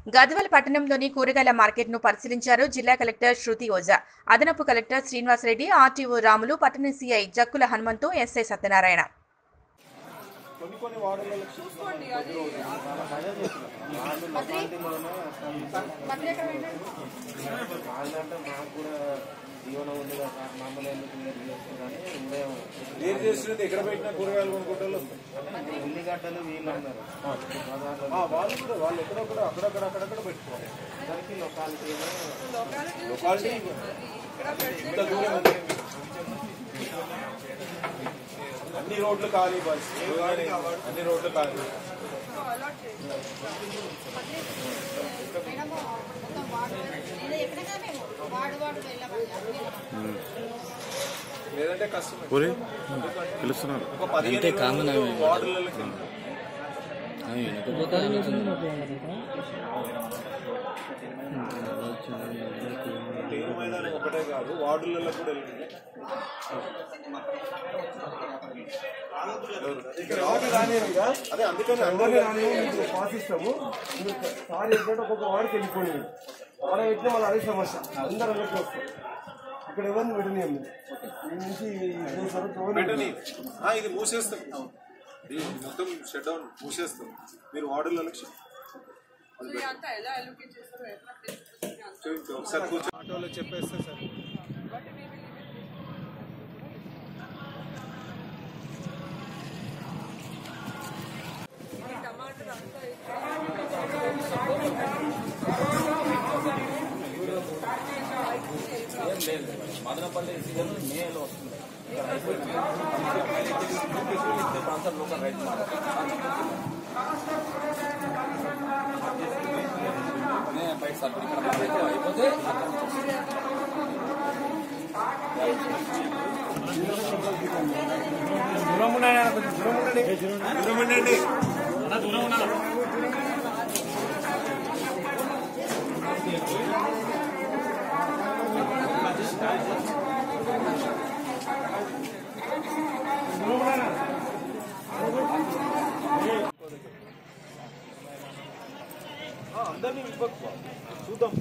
గద్వాల పట్టణంలోని కూరగాయల మార్కెట్ను పరిశీలించారు జిల్లా కలెక్టర్ శృతి ఓజా. అదనపు కలెక్టర్ శ్రీనివాసరెడ్డి, ఆర్టీఓ రాములు, పట్టణ సీఐ జక్కుల హనుమంతు, ఎస్ఐ సత్యనారాయణ. ఎక్కడ పెట్టిన కూరగాయలు కొనుక్కోవడంలో ఉల్లిగడ్డలు వీళ్ళు ఉన్నారు వాళ్ళు కూడా వాళ్ళు ఎక్కడొక్కడ అక్కడక్కడ పెట్టుకోవాలి. అందరికీ లొకాలిటీ ఇంత దూరం అన్ని రోడ్లు ఖాళీ బస్ అన్ని రోడ్లు ఖాళీ. లేదంటే కష్టం పిలుస్తున్నారు. ఒక 15 వార్డులకి తేరు మైదానం ఒకటే కాదు, వార్డులలో కూడా అదే అందుకని అందరినీ పాటిస్తాము. సార్ ఏంటంటే ఒక్కొక్క వాడికి వెళ్ళిపోయింది వాడ పెట్టినా మళ్ళీ అదే సమస్య అందరూ అందరికీ వస్తాం. ఇక్కడ ఎవరిని పెట్టనీయం నుంచి ఇది మూసేస్తాం, మొత్తం షట్ డౌన్ మూసేస్తాం. మీరు వార్డులలో ఒకసారి కూర్చొని ఆటోలో చెప్పేస్తే సార్ మదనపల్లి సీజన్ మేలో వస్తుంది. ప్రాంతం లోకల్ రైతు బయట సార్ ఇక్కడ అయిపోతే దూరం ఉండండి. అందరినీ చూద్దాం.